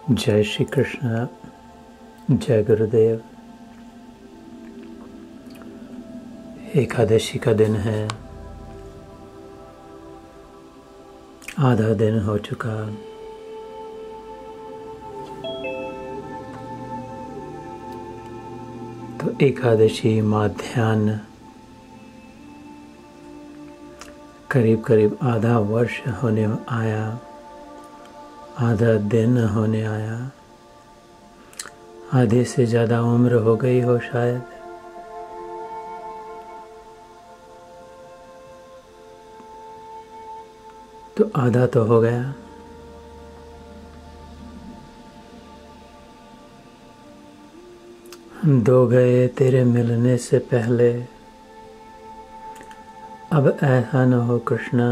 जय श्री कृष्ण। जय गुरुदेव। एकादशी का दिन है, आधा दिन हो चुका। तो एकादशी माध्याह्न करीब करीब आधा वर्ष होने आया, आधा दिन होने आया। आधे से ज़्यादा उम्र हो गई हो शायद। तो आधा तो हो गया। दो गए तेरे मिलने से पहले, अब ऐसा न हो कृष्णा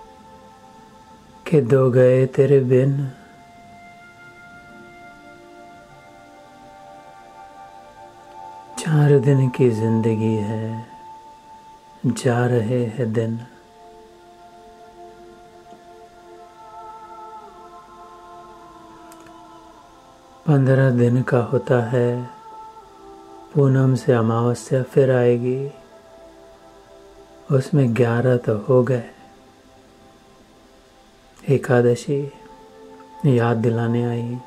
कि दो गए तेरे बिन। चार दिन की जिंदगी है, जा रहे हैं दिन। पंद्रह दिन का होता है, पूनम से अमावस्या फिर आएगी, उसमें 11 तो हो गए। एकादशी याद दिलाने आई।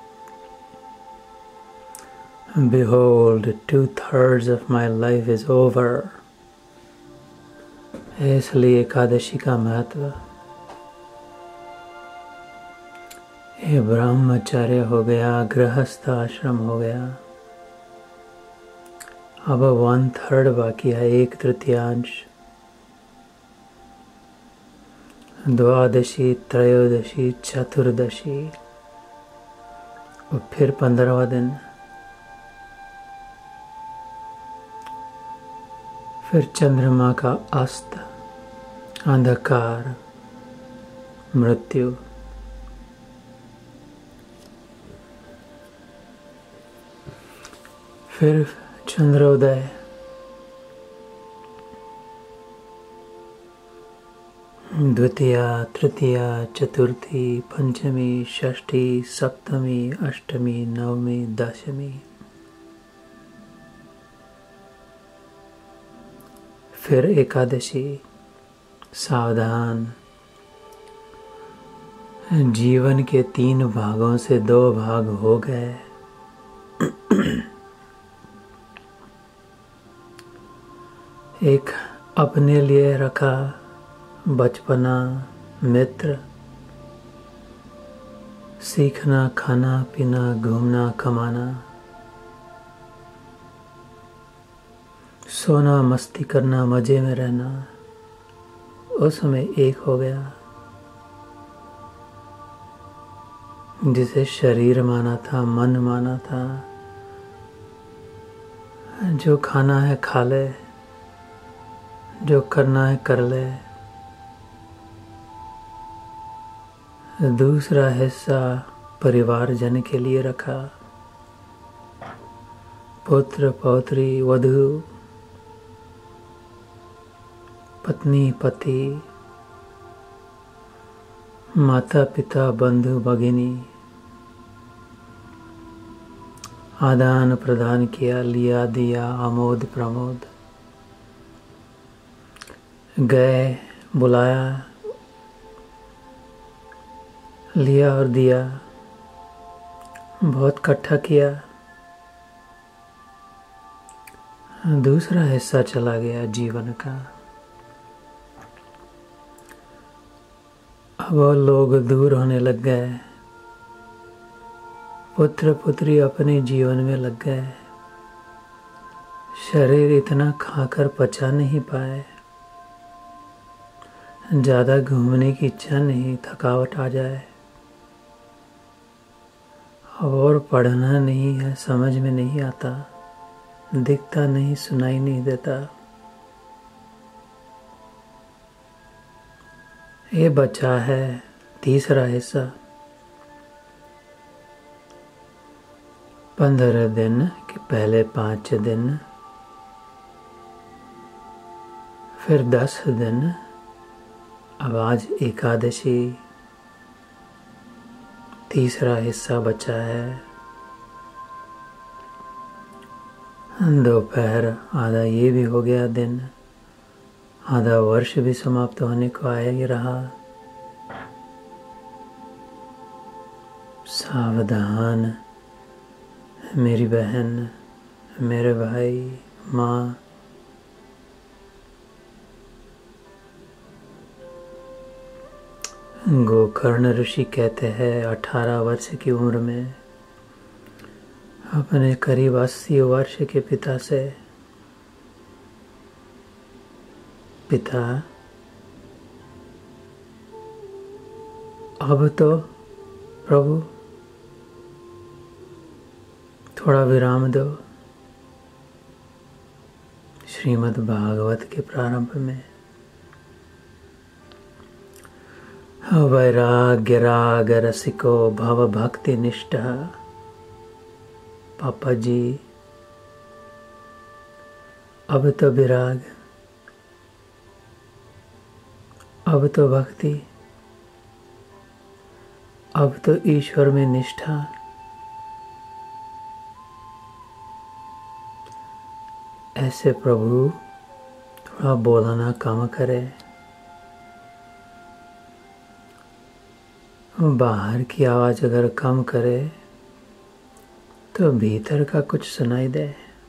Behold, 2/3 of my life is over। इसलिए एकादशी का महत्व। ये ब्रह्मचर्य हो गया, गृहस्थ आश्रम हो गया। अब 1/3 बाकी है, 1/3। द्वादशी, त्रयोदशी, चतुर्दशी और फिर 15वां दिन। फिर चंद्रमा का अस्त, अंधकार, मृत्यु। फिर चंद्रोदय। द्वितीया, तृतीया, चतुर्थी, पंचमी, षष्ठी, सप्तमी, अष्टमी, नवमी, दशमी। फिर एकादशी। सावधान, जीवन के 3 भागों से 2 भाग हो गए। एक अपने लिए रखा, बचपना, मित्र, सीखना, खाना पीना, घूमना, कमाना, सोना, मस्ती करना, मजे में रहना, उसमें एक हो गया। जिसे शरीर माना था, मन माना था, जो खाना है खा ले, जो करना है कर ले। दूसरा हिस्सा परिवारजन के लिए रखा, पुत्र, पौत्री, वधू, पत्नी, पति, माता पिता, बंधु, भगिनी। आदान प्रदान किया, लिया दिया, आमोद प्रमोद। गए, बुलाया, लिया और दिया, बहुत इकट्ठा किया। दूसरा हिस्सा चला गया जीवन का। अब लोग दूर होने लग गए, पुत्र पुत्री अपने जीवन में लग गए। शरीर इतना खाकर पचा नहीं पाए, ज़्यादा घूमने की इच्छा नहीं, थकावट आ जाए। और पढ़ना नहीं है, समझ में नहीं आता, दिखता नहीं, सुनाई नहीं देता। ये बचा है तीसरा हिस्सा। 15 दिन के पहले 5 दिन, फिर 10 दिन। अब आज एकादशी, तीसरा हिस्सा बचा है। दोपहर आधा ये भी हो गया, दिन आधा वर्ष भी समाप्त होने को आया ही रहा। सावधान मेरी बहन, मेरे भाई, माँ। गोकर्ण ऋषि कहते हैं 18 वर्ष की उम्र में अपने करीब 80 वर्ष के पिता से, पिता अब तो प्रभु थोड़ा विराम दो। श्रीमद् भागवत के प्रारंभ में वैराग्य राग रसिको भव भक्ति निष्ठा। पापा जी अब तो विराग, अब तो भक्ति, अब तो ईश्वर में निष्ठा। ऐसे प्रभु थोड़ा बोलना कम करे। बाहर की आवाज़ अगर कम करे तो भीतर का कुछ सुनाई दे।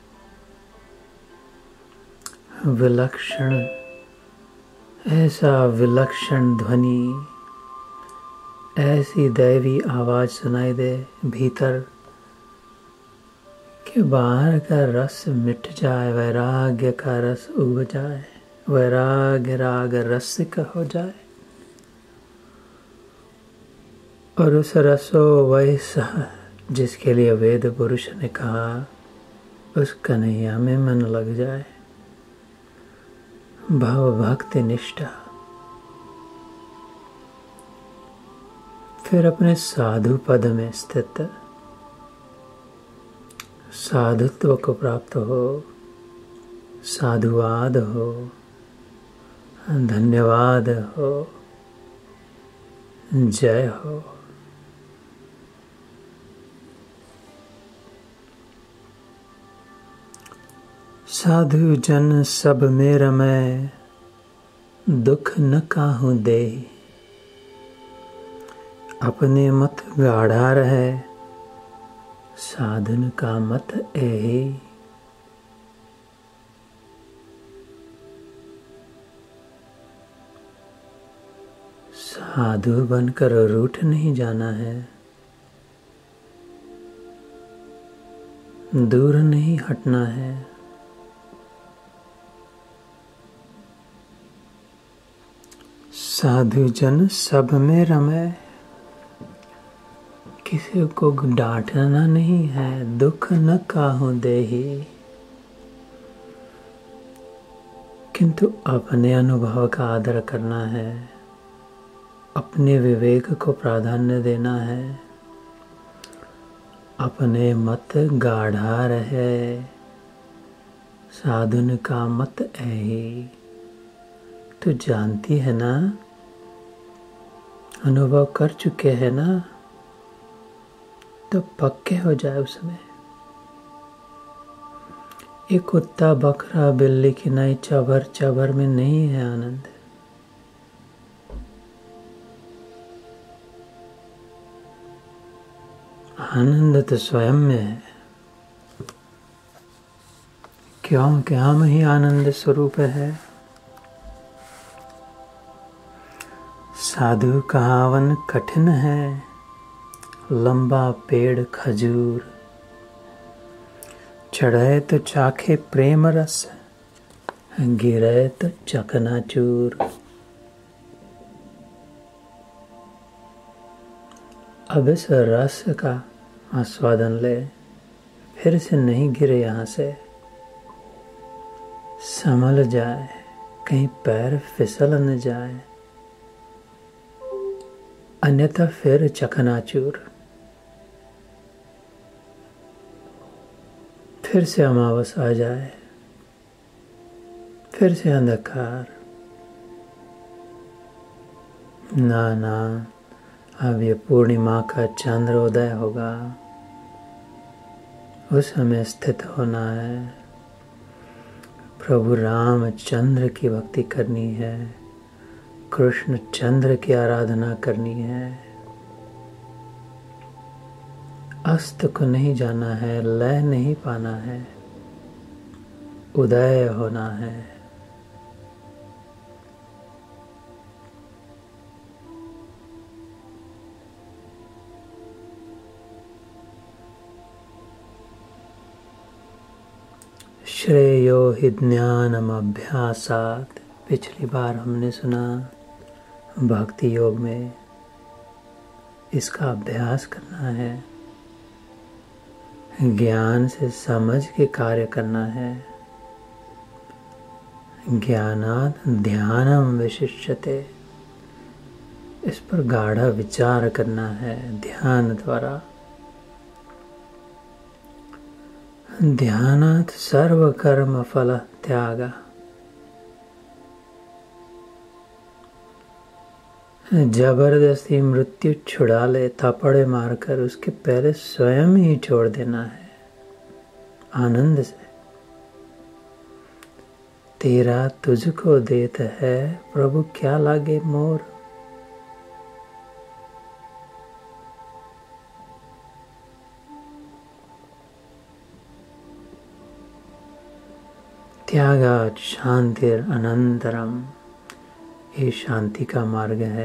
विलक्षण, ऐसा विलक्षण ध्वनि, ऐसी दैवी आवाज़ सुनाई दे भीतर कि बाहर का रस मिट जाए, वैराग्य का रस उग जाए, वैराग्य राग रसिक हो जाए। और उस रसो वैसा जिसके लिए वेद पुरुष ने कहा, उस कन्हैया में मन लग जाए। भाव भक्ति निष्ठा। फिर अपने साधु पद में स्थित साधुत्व को प्राप्त हो, साधुवाद हो, धन्यवाद हो, जय हो। साधु जन सब में रमै, दुख न काहू दे। अपने मत गाढ़ा रहे, साधन का मत एहि। साधु बनकर रूठ नहीं जाना है, दूर नहीं हटना है। साधु जन सब में रमै, किसी को डांटना नहीं है। दुख न काहू देहि, किंतु अपने अनुभव का आदर करना है, अपने विवेक को प्राधान्य देना है। अपने मत गाढ़ा रहे, साधुन का मत एहि। तो जानती है ना, अनुभव कर चुके हैं ना, तो पक्के हो जाए उसमें। ये कुत्ता बकरा बिल्ली की नई चबर चबर में नहीं है आनंद। आनंद तो स्वयं में है, क्योंकि हम ही आनंद स्वरूप है। साधु कहावन कठिन है, लंबा पेड़ खजूर। चढ़े तो चाखे प्रेम रस, गिरे तो चकनाचूर। अब इस रस का आस्वादन ले, फिर से नहीं गिरे यहाँ से। संभल जाए, कहीं पैर फिसल न जाए, अन्यथा फिर चकनाचूर। फिर से अमावस आ जाए, फिर से अंधकार। ना ना, अब ये पूर्णिमा का चंद्रोदय होगा, उस समय स्थित होना है। प्रभु रामचंद्र की भक्ति करनी है, कृष्ण चंद्र की आराधना करनी है। अस्त को नहीं जाना है, लय नहीं पाना है, उदय होना है। श्रेयो हि ज्ञानम अभ्यासात्, पिछली बार हमने सुना भक्ति योग में इसका अभ्यास करना है, ज्ञान से समझ के कार्य करना है। ज्ञानात् ध्यानम विशिष्यते, इस पर गाढ़ा विचार करना है ध्यान द्वारा। ध्यानात् सर्व कर्म फल त्याग, जबरदस्ती मृत्यु छुड़ा ले थप्पड़े मारकर, उसके पहले स्वयं ही छोड़ देना है आनंद से। तेरा तुझको देत है प्रभु, क्या लागे मोर। त्यागात् शांतिर अनंतरम, ये शांति का मार्ग है।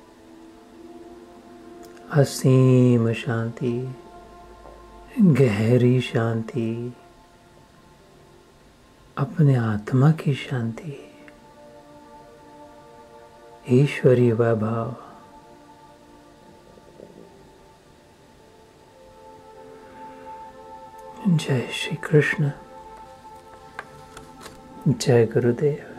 असीम शांति, गहरी शांति, अपने आत्मा की शांति, ईश्वरीय वैभव। जय श्री कृष्ण, जय गुरुदेव।